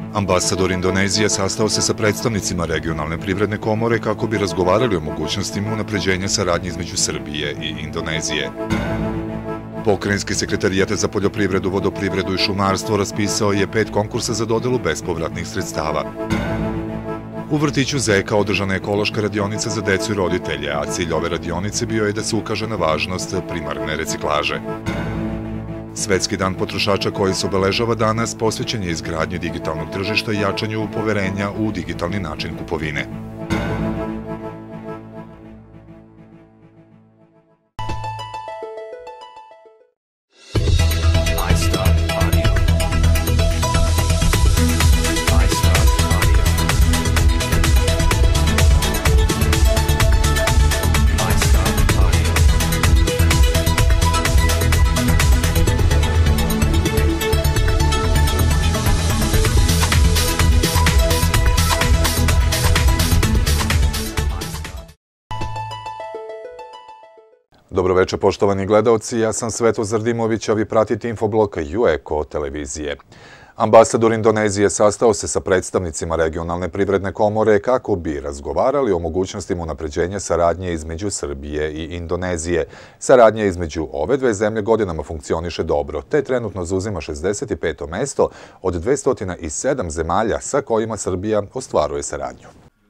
Ambasador Indonezije sastao se sa predstavnicima regionalne privredne komore kako bi razgovarali o mogućnostima unapređenja saradnje između Srbije i Indonezije. Pokrajinski sekretarijat za poljoprivredu, vodoprivredu i šumarstvo raspisao je 5 konkursa za dodelu bespovratnih sredstava. U vrtiću Zeka održana je ekološka radionica za decu i roditelje, a cilj ove radionice bio je da se ukaže na važnost primarne reciklaže. Svetski dan potrošača koji se obeležava danas posvećen je izgradnji digitalnog tržišta i jačanju poverenja u digitalni način kupovine. Dobroveče, poštovani gledaoci, ja sam Svetozar Dimović, a vi pratite infoblog UEKO televizije. Ambasador Indonezije sastao se sa predstavnicima regionalne privredne komore kako bi razgovarali o mogućnostima unapređenja saradnje između Srbije i Indonezije. Saradnja između ove dve zemlje godinama funkcioniše dobro, te trenutno zauzima 65. mesto od 207 zemalja sa kojima Srbija ostvaruje saradnju.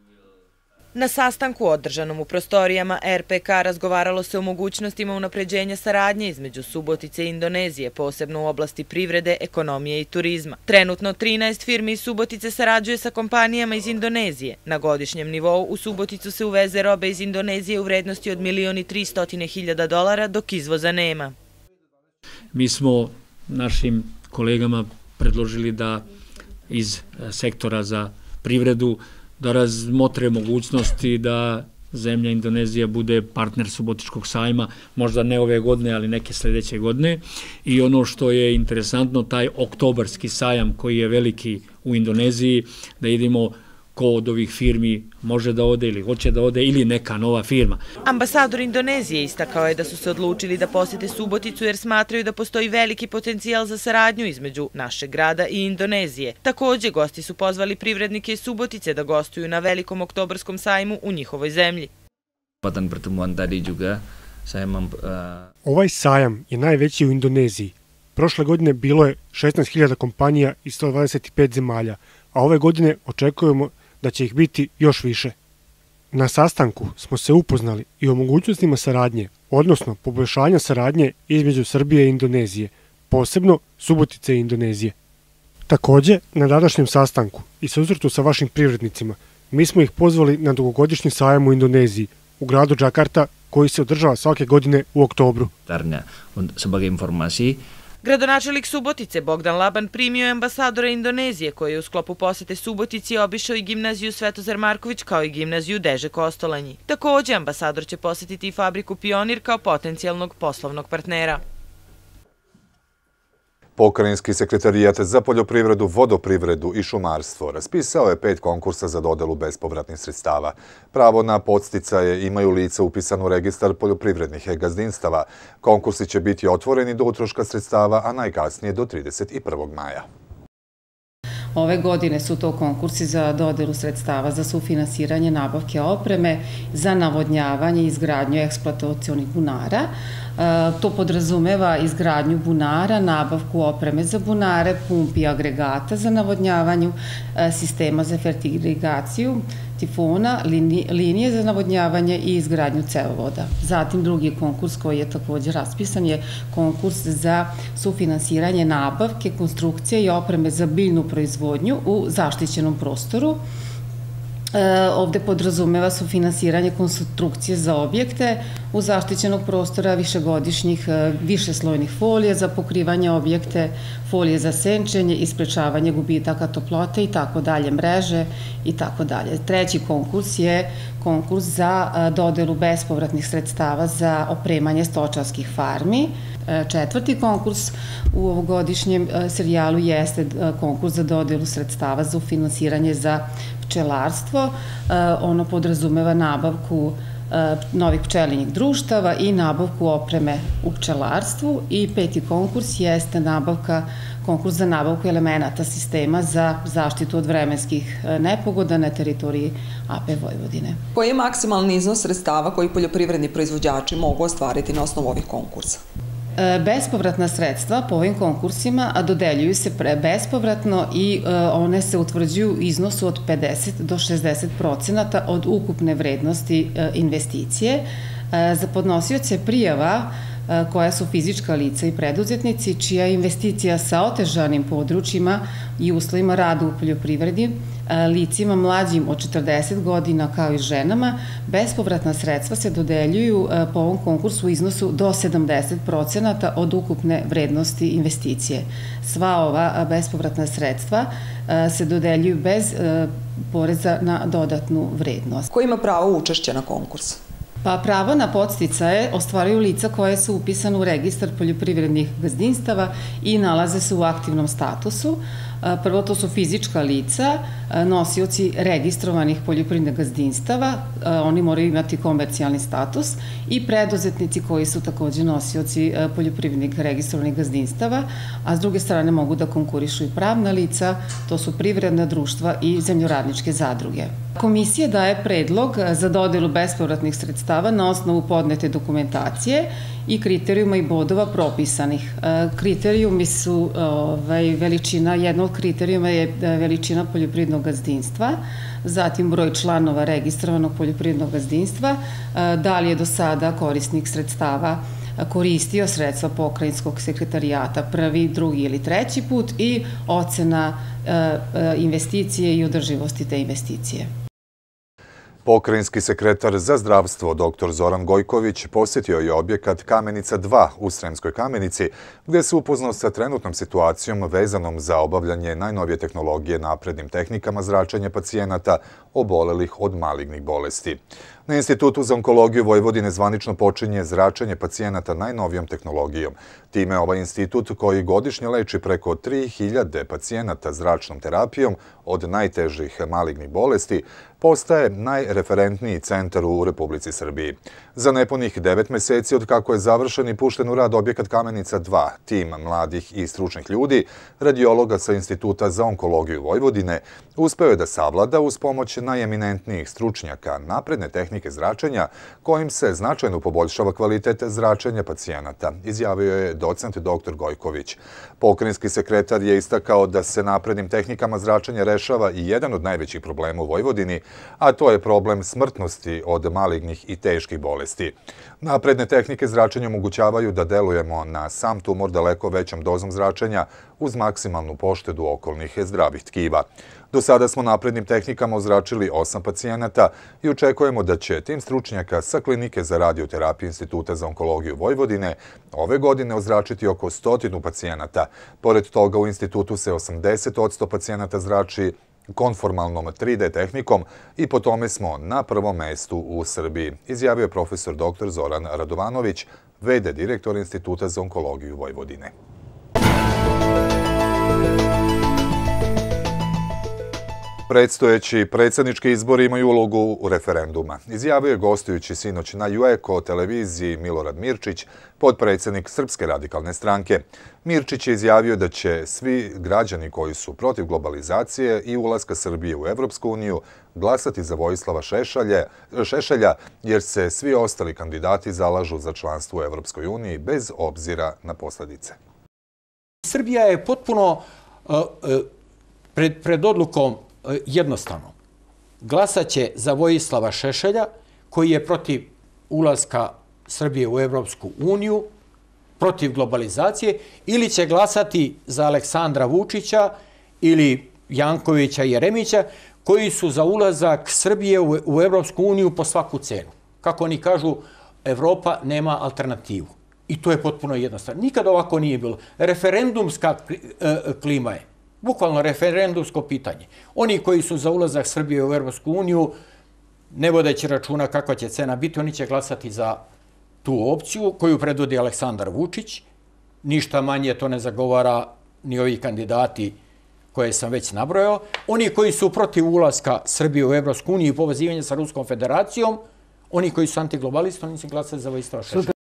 Na sastanku održanom u prostorijama RPK razgovaralo se o mogućnostima unapređenja saradnje između Subotice i Indonezije, posebno u oblasti privrede, ekonomije i turizma. Trenutno 13 firmi iz Subotice sarađuje sa kompanijama iz Indonezije. Na godišnjem nivou u Suboticu se uveze robe iz Indonezije u vrednosti od $1.300.000, dok izvoza nema. Mi smo našim kolegama predložili da iz sektora za privredu da razmotre mogućnosti da zemlja Indonezija bude partner Subotičkog sajma, možda ne ove godine, ali neke sledeće godine. I ono što je interesantno, taj oktobarski sajam koji je veliki u Indoneziji, da idemo ko od ovih firmi može da ode ili hoće da ode ili neka nova firma. Ambasador Indonezije istakao je da su se odlučili da posete Suboticu jer smatraju da postoji veliki potencijal za saradnju između našeg grada i Indonezije. Takođe, gosti su pozvali privrednike iz Subotice da gostuju na velikom oktobarskom sajmu u njihovoj zemlji. Ovaj sajam je najveći u Indoneziji. Prošle godine bilo je 16.000 kompanija iz 125 zemalja, a ove godine očekujemo da će ih biti još više. Na sastanku smo se upoznali i o mogućnostima saradnje, odnosno poboljšanja saradnje između Srbije i Indonezije, posebno Subotice i Indonezije. Takođe, na današnjem sastanku i susretu sa vašim privrednicima, mi smo ih pozvali na dugogodišnji sajam u Indoneziji, u gradu Džakarta, koji se održava svake godine u oktobru. Sebagai informasi, Gradonačelnik Subotice Bogdan Laban primio je ambasadora Indonezije koji je u sklopu posete Subotici obišao i gimnaziju Svetozar Marković kao i gimnaziju Deže Kostolanji. Takođe, ambasador će posetiti i fabriku Pionir kao potencijalnog poslovnog partnera. Pokrajinski sekretarijat za poljoprivredu, vodoprivredu i šumarstvo raspisao je 5 konkursa za dodelu bespovratnih sredstava. Pravo na podsticaje imaju lica upisano u registar poljoprivrednih gazdinstava. Konkursi će biti otvoreni do utroška sredstava, a najkasnije do 31. maja. Ove godine su to konkursi za dodelu sredstava za sufinansiranje nabavke opreme, za navodnjavanje i izgradnju eksploatacionih bunara. To podrazumeva izgradnju bunara, nabavku opreme za bunare, pumpi i agregata za navodnjavanju, sistema za fertirigaciju, tifona, linije za navodnjavanje i izgradnju cevovoda. Zatim drugi konkurs koji je takođe raspisan je konkurs za sufinansiranje nabavke, konstrukcije i opreme za biljnu proizvodnju u zaštićenom prostoru. Ovde podrazumeva sufinansiranje konstrukcije za objekte u zaštićenog prostora višegodišnjih višeslojnih folija za pokrivanje objekte, folije za senčenje i sprečavanje gubitaka toplote i tako dalje, mreže i tako dalje. Treći konkurs je konkurs za dodelu bespovratnih sredstava za opremanje stočarskih farmi. Četvrti konkurs u ovogodišnjem serijalu jeste konkurs za dodelu sredstava za finansiranje za pčelarstvo. Ono podrazumeva nabavku novih pčelinjih društava i nabavku opreme u pčelarstvu. I 5. konkurs jeste konkurs za nabavku elemenata sistema za zaštitu od vremenskih nepogoda na teritoriji AP Vojvodine. Koji je maksimalni iznos sredstava koji poljoprivredni proizvođači mogu ostvariti na osnovu ovih konkursa? Bespovratna sredstva po ovim konkursima dodeljuju se bespovratno i one se utvrđuju u iznosu od 50 do 60% od ukupne vrednosti investicije. Za podnosioce prijava koja su fizička lica i preduzetnici, čija je investicija sa otežanim područjima i uslovima rada u poljoprivredi, licima mlađim od 40 godina kao i ženama, bespovratna sredstva se dodeljuju po ovom konkursu u iznosu do 70% od ukupne vrednosti investicije. Sva ova bespovratna sredstva se dodeljuju bez poreza na dodatnu vrednost. Ko ima pravo učešća na konkursu? Pa pravo na podsticaje ostvaruju lica koje su upisane u registar poljoprivrednih gazdinstava i nalaze se u aktivnom statusu. Prvo, to su fizička lica, nosioci registrovanih poljoprivrednih gazdinstava, oni moraju imati komercijalni status, i preduzetnici koji su takođe nosioci poljoprivrednih registrovanih gazdinstava, a s druge strane mogu da konkurišu i pravna lica, to su privredna društva i zemljoradničke zadruge. Komisija daje predlog za dodelu bespovratnih sredstava na osnovu podnete dokumentacije i kriterijuma i bodova propisanih. Kriterijumi su veličina, jedno od kriterijuma je veličina poljoprivrednog gazdinstva, zatim broj članova registrovanog poljoprivrednog gazdinstva, da li je do sada korisnik sredstava koristio sredstva pokrajinskog sekretarijata prvi, drugi ili treći put i ocena investicije i održivosti te investicije. Pokrajinski sekretar za zdravstvo dr. Zoran Gojković posjetio je objekat Kamenica 2 u Sremskoj Kamenici, gde se upoznao sa trenutnom situacijom vezanom za obavljanje najnovije tehnologije naprednim tehnikama zračenja pacijenata obolelih od malignih bolesti. Na Institutu za onkologiju Vojvodine zvanično počinje zračenje pacijenata najnovijom tehnologijom. Time ovaj institut, koji godišnje leči preko 3000 pacijenata zračnom terapijom od najtežih malignih bolesti, postaje najreferentniji centar u Republici Srbiji. Za nepunih 9 meseci od kako je završen i pušten u rad objekat Kamenica 2, tim mladih i stručnih ljudi, radiologa sa Instituta za onkologiju Vojvodine, uspeo je da savlada uz pomoć najeminentnijih stručnjaka napredne tehnike zračenja, kojim se značajno poboljšava kvalitet zračenja pacijenata, izjavio je docent dr. Gojković. Pokrajinski sekretar je istakao da se naprednim tehnikama zračenja rešava i jedan od najvećih problema u Vojvodini, a to je problem smrtnosti od malignih i teških bolesti. Napredne tehnike zračenja omogućavaju da delujemo na sam tumor daleko većom dozom zračenja uz maksimalnu poštedu okolnih zdravih tkiva. Do sada smo naprednim tehnikama ozračili 8 pacijenata i očekujemo da će tim stručnjaka sa Klinike za radioterapiju Instituta za onkologiju Vojvodine ove godine ozračiti oko 100 pacijenata. Pored toga, u institutu se 80% pacijenata zrači konformalnom 3D tehnikom i po tome smo na prvom mestu u Srbiji, izjavio je profesor dr. Zoran Radovanović, v.d. direktor Instituta za onkologiju Vojvodine. Predstojeći predsjednički izbori imaju ulogu referenduma, izjavio je gostujući sinoć na UEKO televiziji Milorad Mirčić, potpredsjednik Srpske radikalne stranke. Mirčić je izjavio da će svi građani koji su protiv globalizacije i ulaska Srbije u Evropsku uniju glasati za Vojislava Šešelja, jer se svi ostali kandidati zalažu za članstvo u Evropskoj uniji bez obzira na posljedice. Srbija je potpuno pred odlukom jednostavno. Glasat će za Vojislava Šešelja, koji je protiv ulaska Srbije u Evropsku uniju, protiv globalizacije, ili će glasati za Aleksandra Vučića ili Jankovića i Jeremića, koji su za ulazak Srbije u Evropsku uniju po svaku cenu. Kako oni kažu, Evropa nema alternativu. I to je potpuno jednostavno. Nikada ovako nije bilo. Referendumska klima je. Bukvalno referendumsko pitanje. Oni koji su za ulazak Srbije u Evropsku uniju, ne vodeći računa kakva će cena biti, oni će glasati za tu opciju koju predvodi Aleksandar Vučić. Ništa manje to ne zagovara ni ovi kandidati koje sam već nabrojao. Oni koji su protiv ulaska Srbije u Evropsku uniju i povezivanja sa Ruskom federacijom, Oni koji su antiglobalisti, oni će glasati za Vojislava Šešelja.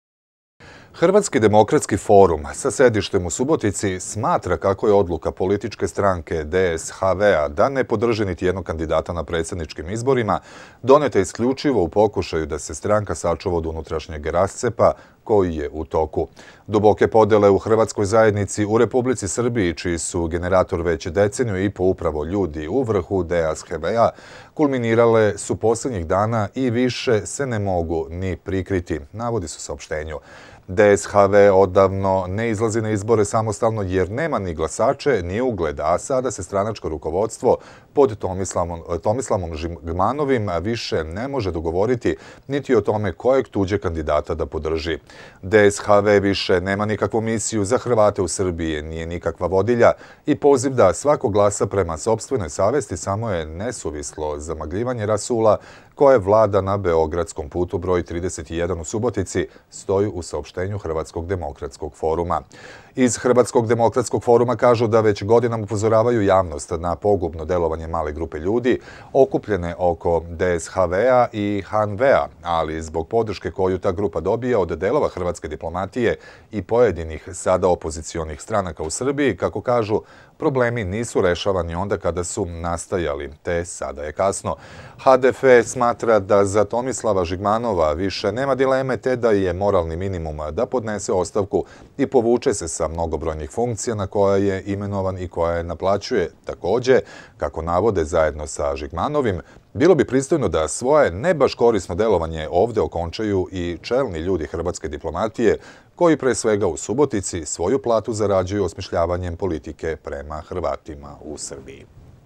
Hrvatski demokratski forum sa sedištem u Subotici smatra kako je odluka političke stranke DSHV-a da ne podrži niti jednog kandidata na predsjedničkim izborima doneta isključivo u pokušaju da se stranka sačuva od unutrašnjeg rascepa koji je u toku. Duboke podele u hrvatskoj zajednici u Republici Srbiji, čiji su generator već deceniju i po upravo ljudi u vrhu DSHV-a, kulminirale su posljednjih dana i više se ne mogu ni prikriti, navodi se u saopštenju. DSHV odavno ne izlazi na izbore samostalno jer nema ni glasače ni ugled, a sada se stranačko rukovodstvo pod Tomislavom Žigmanovim više ne može dogovoriti niti o tome kojeg tuđe kandidata da podrži. DSHV više nema nikakvu misiju za Hrvate u Srbiji, nije nikakva vodilja i poziv da svako glasa prema sopstvenoj savesti samo je nesuvislo zamagljivanje rasula koje vlada na Beogradskom putu broj 31 u Subotici, stoji u saopštenju Hrvatskog demokratskog foruma. Iz Hrvatskog demokratskog foruma kažu da već godinama upozoravaju javnost na pogubno delovanje male grupe ljudi okupljene oko DSHV-a i HNV-a, ali zbog podrške koju ta grupa dobija od delova hrvatske diplomatije i pojedinih sada opozicionih stranaka u Srbiji, kako kažu, problemi nisu rešavani onda kada su nastajali, te sada je kasno. HDF smatra da za Tomislava Žigmanova više nema dileme, te da je moralni minimum da podnese ostavku i povuče se sa mnogobrojnih funkcija na koja je imenovan i koja je naplaćuje. Takođe, kako navode zajedno sa Žigmanovim, bilo bi pristojno da svoje ne baš korisno delovanje ovde okončaju i čelni ljudi hrvatske diplomatije, koji pre svega u Subotici svoju platu zarađuju osmišljavanjem politike prema Hrvatima u Srbiji.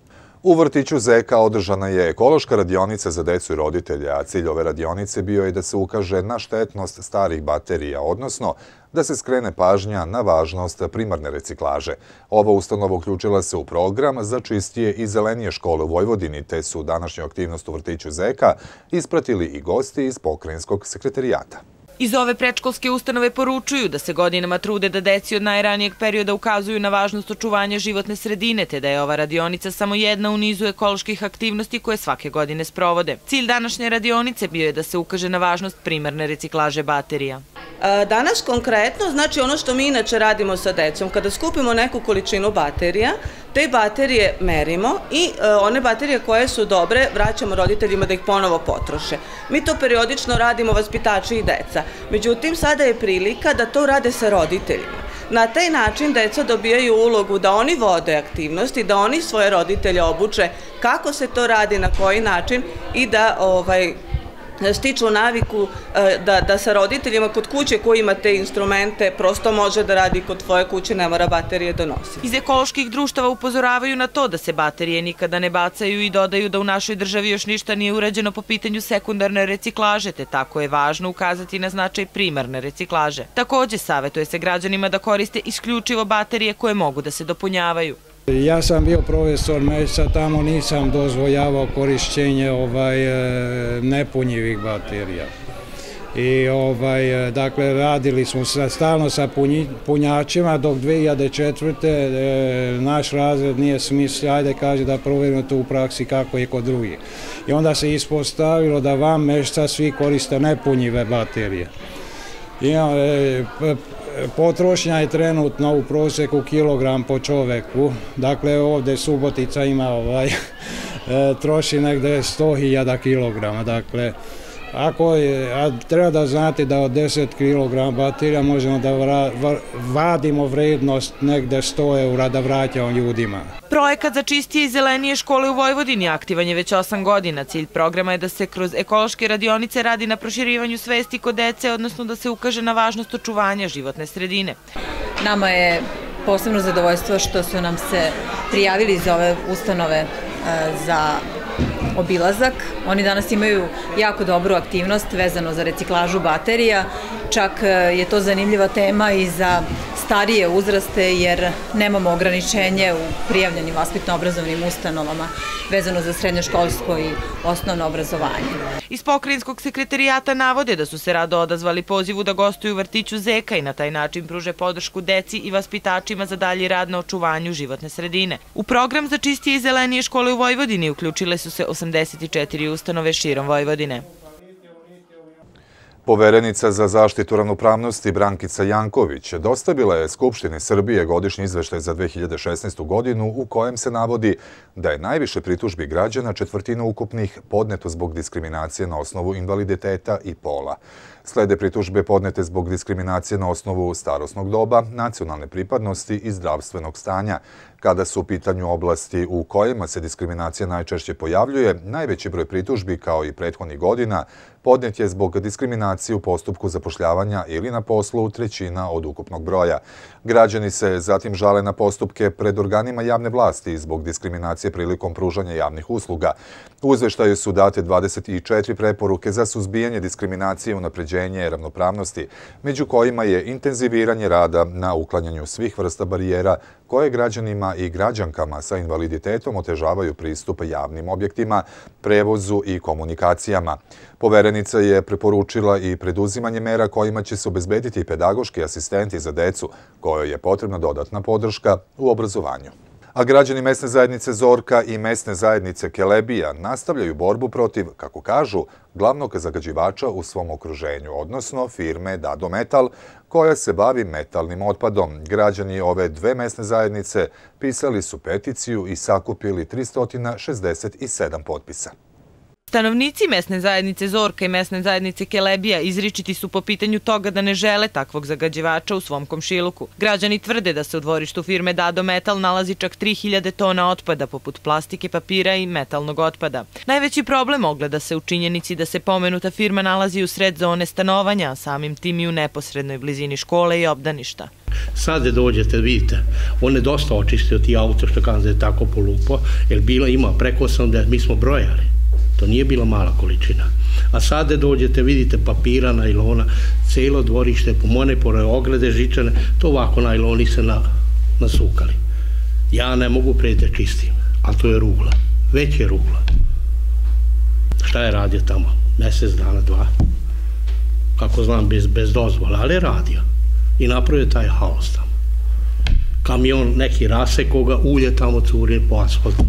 U vrtiću Zeka održana je ekološka radionica za decu i roditelje, a cilj ove radionice bio je da se ukaže na štetnost starih baterija, odnosno da se skrene pažnja na važnost primarne reciklaže. Ova ustanova uključila se u program za čistije i zelenije škole u Vojvodini, te su današnju aktivnost u vrtiću Zeka ispratili i gosti iz pokrajinskog sekretarijata. Iz ove predškolske ustanove poručuju da se godinama trude da deci od najranijeg perioda ukazuju na važnost očuvanja životne sredine, te da je ova radionica samo jedna u nizu ekoloških aktivnosti koje svake godine sprovode. Cilj današnje radionice bio je da se ukaže na važnost primarne reciklaže baterija. Danas konkretno, znači ono što mi inače radimo sa decom, kada skupimo neku količinu baterija, te baterije merimo i one baterije koje su dobre vraćamo roditeljima da ih ponovo potroše. Mi to periodično radimo vaspitači i deca. Međutim, sada je prilika da to rade sa roditeljima. Na taj način deca dobijaju ulogu da oni vode aktivnosti, da oni svoje roditelje obuče kako se to radi, na koji način i da stiču naviku da sa roditeljima kod kuće koji ima te instrumente prosto može da radi kod tvoje kuće, ne mora baterije donositi. Iz ekoloških društava upozoravaju na to da se baterije nikada ne bacaju i dodaju da u našoj državi još ništa nije urađeno po pitanju sekundarne reciklaže, te tako je važno ukazati na značaj primarne reciklaže. Takođe, savetuje se građanima da koriste isključivo baterije koje mogu da se dopunjavaju. Ja sam bio profesor MES-a, tamo nisam dozvoljavao korišćenje nepunjivih baterija. I dakle, radili smo stalno sa punjačima, dok 2004. naš razred nije smislio, ajde kaže da provjerimo to u praksi kako je kod drugih. I onda se ispostavilo da van MES-a svi koriste nepunjive baterije. Potrošnja je trenutno u prosjeku kilogram po čoveku, dakle ovdje Subotica ima troši negde 100.000 kilograma, dakle treba da znate da od 10 kg baterija možemo da vadimo vrednost negde 100 eura da vraćamo ljudima. Projekat za čistije i zelenije škole u Vojvodini aktivan je već 8 godina. Cilj programa je da se kroz ekološke radionice radi na proširivanju svesti kod dece, odnosno da se ukaže na važnost očuvanja životne sredine. Nama je posebno zadovoljstvo što su nam se prijavili za ove ustanove za obilazak. Oni danas imaju jako dobru aktivnost vezano za reciklažu baterija. Čak je to zanimljiva tema i za starije uzraste jer nemamo ograničenje u prijavljenim vaspitno-obrazovnim ustanovama vezano za srednjoškolsko i osnovno obrazovanje. Iz pokrajinskog sekretarijata navode da su se rado odazvali pozivu da gostuju u vrtiću Zeka i na taj način pruže podršku deci i vaspitačima za dalji rad na očuvanju životne sredine. U program za čistije i zelenije škole u Vojvodini uključile su se 84 ustanove širom Vojvodine. Poverenica za zaštitu ravnopravnosti Brankica Janković dostavila je Skupštini Srbije godišnji izveštaj za 2016. godinu u kojem se navodi da je najviše pritužbi građana, četvrtina ukupnih, podneto zbog diskriminacije na osnovu invaliditeta i pola. Slede pritužbe podnete zbog diskriminacije na osnovu starosnog doba, nacionalne pripadnosti i zdravstvenog stanja. Kada su u pitanju oblasti u kojima se diskriminacija najčešće pojavljuje, najveći broj pritužbi, kao i prethodnih godina, podnet je zbog diskriminacije u postupku zapošljavanja ili na poslu, trećina od ukupnog broja. Građani se zatim žale na postupke pred organima javne vlasti zbog diskriminacije prilikom pružanja javnih usluga. U izveštaju su date 24 preporuke za suzbijanje diskriminacije i unapređenje ravnopravnosti, među kojima je intenziviranje rada na uklanjanju svih vrsta barijera koje građanima i građankama sa invaliditetom otežavaju pristup javnim objektima, prevozu i komunikacijama. Poverenica je preporučila i preduzimanje mera kojima će se obezbediti pedagoški asistenti za decu, kojoj je potrebna dodatna podrška u obrazovanju. A građani mesne zajednice Zorka i mesne zajednice Kelebija nastavljaju borbu protiv, kako kažu, glavnog zagađivača u svom okruženju, odnosno firme Dado Metal, koja se bavi metalnim otpadom. Građani ove dve mesne zajednice pisali su peticiju i sakupili 367 potpisa. Stanovnici mesne zajednice Zorka i mesne zajednice Kelebija izričiti su po pitanju toga da ne žele takvog zagađivača u svom komšiluku. Građani tvrde da se u dvorištu firme Dado Metal nalazi čak 3000 tona otpada, poput plastike, papira i metalnog otpada. Najveći problem ogleda se u činjenici da se pomenuta firma nalazi u sred zone stanovanja, a samim tim i u neposrednoj blizini škole i obdaništa. Sad dođete, vidite, on je dosta očistio ti auto, što kaže da je tako polupo, jer bila ima preko 80, mi smo brojali. To nije bila mala količina. A sada dođete, vidite papira, najlona, celo dvorište, pomone, pored ograde žičane, to ovako najloni se nasukali. Ja ne mogu prejde čistim, ali to je rugla. Već je rugla. Šta je radio tamo? Mesec dana, 2. Kako znam, bez dozvola, ali je radio. I napravio taj haos tamo. Kamion, neki rasek koga ulje tamo curi po asfaltu.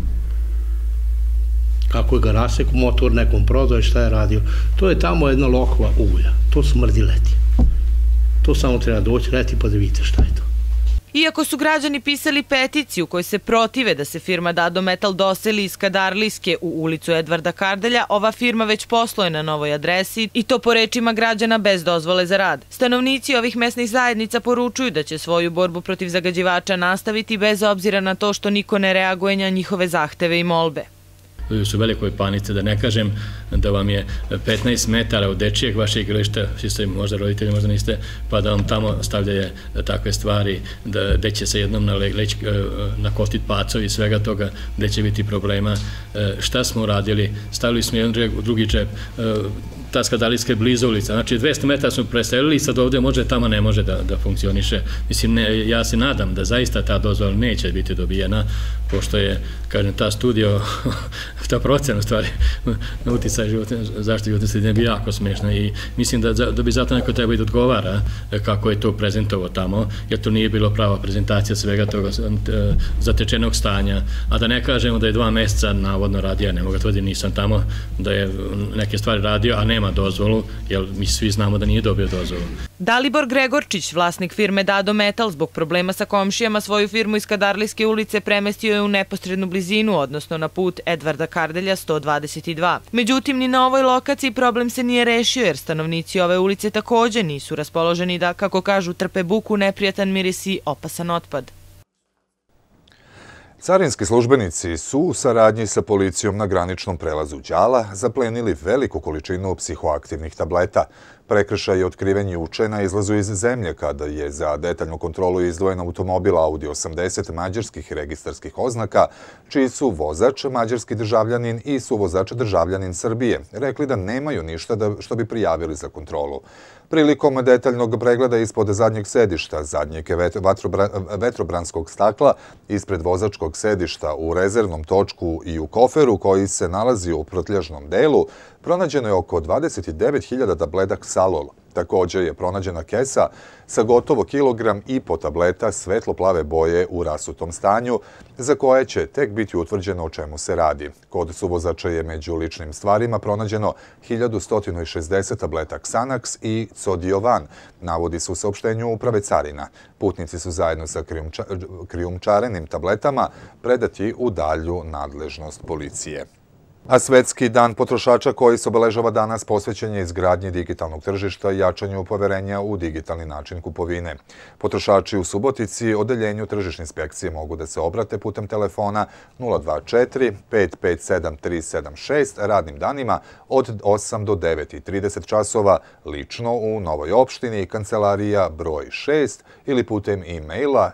Kako je ga rasek, motor nekom prodao i šta je radio. To je tamo jedna lokva ulja. To smrdi leti. To samo treba doći leti pa da vidite šta je to. Iako su građani pisali peticiju koji se protive da se firma Dado Metal doseli iz Kadarlijske u ulicu Edvarda Kardelja, ova firma već posluje na novoj adresi i to po rečima građana bez dozvole za rad. Stanovnici ovih mesnih zajednica poručuju da će svoju borbu protiv zagađivača nastaviti bez obzira na to što niko ne reaguje na njihove zahteve i molbe. Su velikoj panici, da ne kažem da vam je 15 metara od dečijeg vašeg igrališta, svi ste možda roditelji, možda niste, pa da vam tamo stavljaju takve stvari, da će se jednom nakotit pacovi i svega toga, gde će biti problema. Šta smo uradili? Stavili smo jedan u drugi džep, ta Skadalijska je blizu ulica, znači 200 metara smo preselili i sad ovde može, tamo ne može da funkcioniše. Mislim, ja se nadam da zaista ta dozvola neće biti dobijena, pošto je, kažem, ta studija, ta procena u stvari na uticaj zaštite životne sredine bi jako smešna i mislim da bi zato neko treba i da odgovara kako je to prezentovao tamo, jer to nije bilo prava prezentacija svega toga zatečenog stanja, a da ne kažemo da je 2 meseca navodno radio, ja ne mogu tvrditi, nisam tamo, da je neke stvari radio, a nema dozvolu, jer mi svi znamo da nije dobio dozvolu. Dalibor Gregorčić, vlasnik firme Dado Metal, zbog problema sa komšijama svoju firmu iz Kadarlijske ulice premestio je u neposrednu blizinu, odnosno na put Edvarda Kardelja 122. Međutim, ni na ovoj lokaciji problem se nije rešio, jer stanovnici ove ulice takođe nisu raspoloženi da, kako kažu, trpe buku, neprijatan miris i opasan otpad. Carinski službenici su u saradnji sa policijom na graničnom prelazu Đala zaplenili veliku količinu psihoaktivnih tableta. Prekršaj je otkriven juče na izlazu iz zemlje kada je za detaljnu kontrolu izdvojen automobil Audi 80 mađarskih registarskih oznaka, čiji su vozač mađarski državljanin i suvozač državljanin Srbije. Rekli da nemaju ništa što bi prijavili za kontrolu. Prilikom detaljnog pregleda ispod zadnjeg sedišta, zadnjeg vetrobranskog stakla, ispred vozačkog sedišta, u rezervnom točku i u koferu koji se nalazi u prtljažnom delu, pronađeno je oko 29.000 tableta Xalol, Također je pronađena kesa sa gotovo 1,5 kg tableta svetlo-plave boje u rasutom stanju, za koje će tek biti utvrđeno o čemu se radi. Kod suvozača je među ličnim stvarima pronađeno 1160 tableta Xanax i Codiovan, navodi se u saopštenju Uprave carina. Putnici su zajedno sa krijumčarenim tabletama predati u dalju nadležnost policije. A Svetski dan potrošača koji se obeležava danas posvećen je izgradnji digitalnog tržišta i jačanju poverenja u digitalni način kupovine. Potrošači u Subotici odeljenju tržišne inspekcije mogu da se obrate putem telefona 024 557 376 radnim danima od 8 do 9:30 časova, lično u Novoj opštini, kancelarija broj 6 ili putem e-maila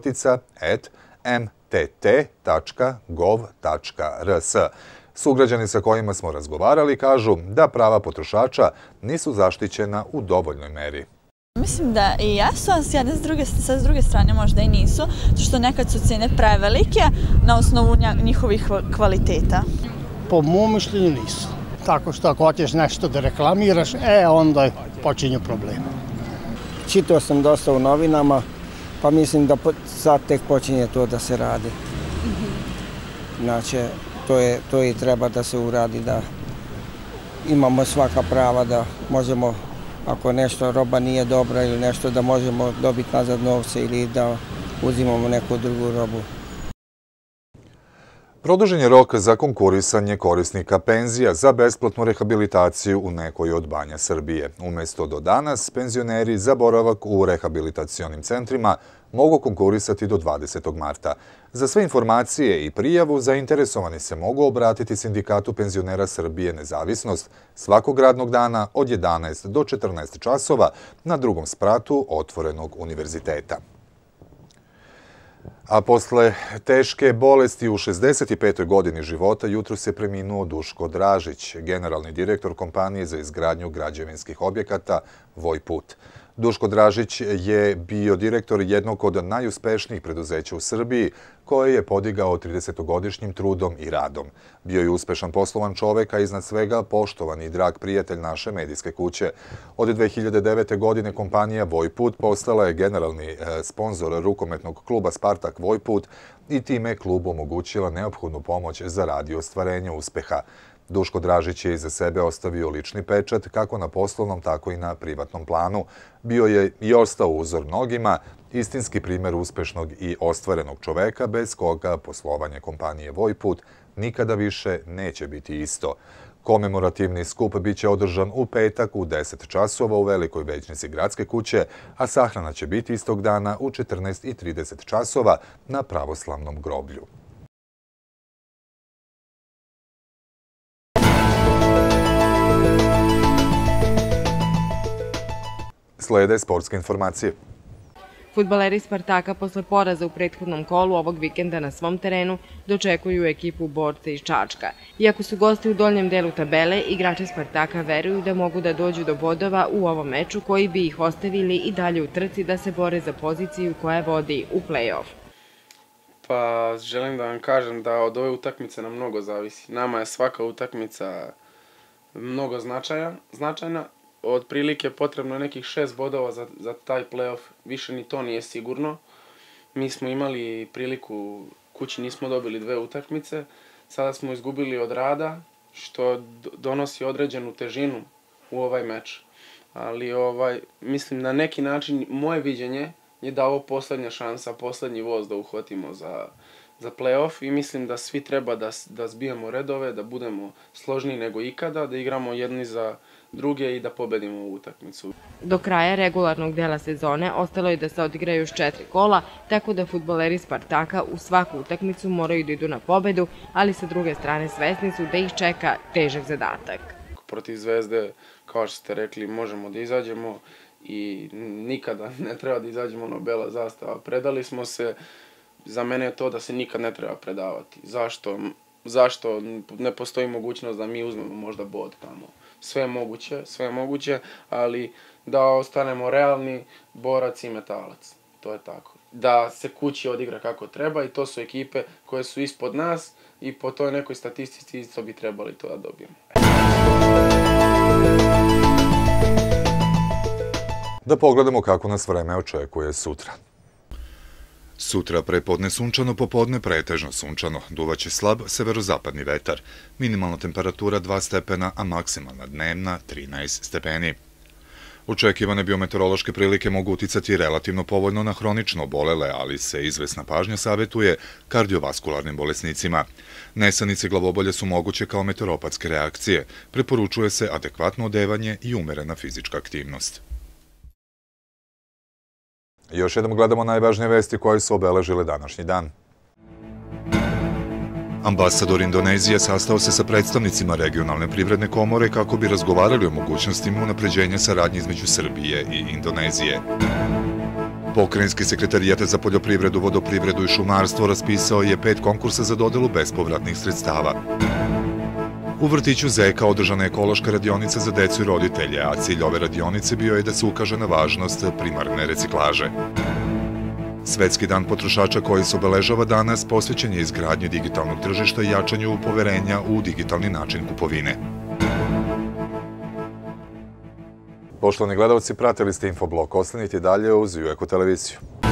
subotica@mtt.gov.rs. Sugrađani sa kojima smo razgovarali kažu da prava potrošača nisu zaštićena u dovoljnoj meri. Mislim da i jesu, a sa druge strane možda i nisu, što nekad su cene prevelike na osnovu njihovih kvaliteta. Po mom mišljenju nisu. Tako što ako hoćeš nešto da reklamiraš, onda počinju problemi. Čitao sam dosta u novinama, pa mislim da sad tek počinje to da se radi. Znači, to i treba da se uradi, da imamo svaka prava da možemo, ako nešto roba nije dobra ili nešto, da možemo dobiti nazad novce ili da uzimamo neku drugu robu. Produžen je rok za konkurisanje korisnika penzija za besplatnu rehabilitaciju u nekoj od banja Srbije. Umjesto do danas, penzioneri za boravak u rehabilitacionim centrima mogu konkurisati do 20. marta. Za sve informacije i prijavu zainteresovani se mogu obratiti Sindikatu penzionera Srbije Nezavisnost svakog radnog dana od 11 do 14 časova na drugom spratu Otvorenog univerziteta. A posle teške bolesti u 65. godini života jutros je preminuo Duško Dražić, generalni direktor kompanije za izgradnju građevinskih objekata Vojput. Duško Dražić je bio direktor jednog od najuspešnijih preduzeća u Srbiji, koje je podigao 30-godišnjim trudom i radom. Bio je uspešan poslovan čovek, a iznad svega poštovan i drag prijatelj naše medijske kuće. Od 2009. godine kompanija Vojput postala je generalni sponzor rukometnog kluba Spartak Vojput i time klubu omogućila neophodnu pomoć za rad i ostvarenje uspeha. Duško Dražić je iza sebe ostavio lični pečat kako na poslovnom, tako i na privatnom planu. Bio je i ostao uzor mnogima, istinski primjer uspešnog i ostvarenog čoveka bez koga poslovanje kompanije Vojput nikada više neće biti isto. Komemorativni skup biće održan u petak u 10 časova u Velikoj većnici Gradske kuće, a sahrana će biti istog dana u 14:30 časova na pravoslavnom groblju. Slede sportske informacije. Fudbaleri Spartaka posle poraza u prethodnom kolu ovog vikenda na svom terenu dočekuju ekipu Borca iz Čačka. Iako su gosti u donjem delu tabele, igrači Spartaka veruju da mogu da dođu do bodova u ovom meču koji bi ih ostavili i dalje u trci da se bore za poziciju koja vodi u play-off. Pa želim da vam kažem da od ove utakmice nam mnogo zavisi. Nama je svaka utakmica mnogo značajna. Otprilike potrebno je nekih 6 bodova za taj play-off, više ni to nije sigurno. Mi smo imali priliku, kući nismo dobili 2 utakmice, sada smo izgubili od rada, što donosi određenu težinu u ovaj meč. Ali mislim na neki način moje viđenje je da ovo poslednja šansa, poslednji voz da uhvatimo za play-off i mislim da svi treba da zbijemo redove, da budemo složniji nego ikada, da igramo jedni za druge i da pobedimo ovu utakmicu. Do kraja regularnog dela sezone ostalo je da se odigraju još 4 kola, tako da fudbaleri Spartaka u svaku utakmicu moraju da idu na pobedu, ali sa druge strane svesni su da ih čeka težak zadatak. Protiv Zvezde, kao što ste rekli, možemo da izađemo i nikada ne treba da izađemo na bela zastava. Predali smo se, za mene je to da se nikad ne treba predavati. Zašto ne postoji mogućnost da mi uzmemo možda bod tamo? Sve je moguće, ali da ostanemo realni, borac i metalac. To je tako. Da se kući odigra kako treba i to su ekipe koje su ispod nas i po toj nekoj statistici isto bi trebali to da dobijemo. Da pogledamo kako nas vreme očekuje sutra. Sutra prepodne sunčano, popodne pretežno sunčano, duvaće slab severozapadni vetar, minimalna temperatura 2 stepena, a maksimalna dnevna 13 stepeni. Očekivane biometeorološke prilike mogu uticati relativno povoljno na hronično obolele, ali se izvesna pažnja savjetuje kardiovaskularnim bolesnicima. Nesanice glavobolje su moguće kao meteoropatske reakcije, preporučuje se adekvatno odevanje i umerena fizička aktivnost. Još jednom gledamo najvažnije vesti koje su obeležile današnji dan. Ambasador Indonezije sastao se sa predstavnicima regionalne privredne komore kako bi razgovarali o mogućnostima unapređenja saradnje između Srbije i Indonezije. Pokrajinski sekretarijat za poljoprivredu, vodoprivredu i šumarstvo raspisao je 5 konkursa za dodelu bespovratnih sredstava. U vrtiću Zeka održana je ekološka radionica za decu i roditelje, a cilj ove radionice bio je da se ukaže na važnost primarne reciklaže. Svetski dan potrošača koji se obeležava danas posvećen je izgradnji digitalnog tržišta i jačanju poverenja u digitalni način kupovine. Poštovani gledalci, pratili ste Infoblok. Ostanite dalje uz Eko televiziju.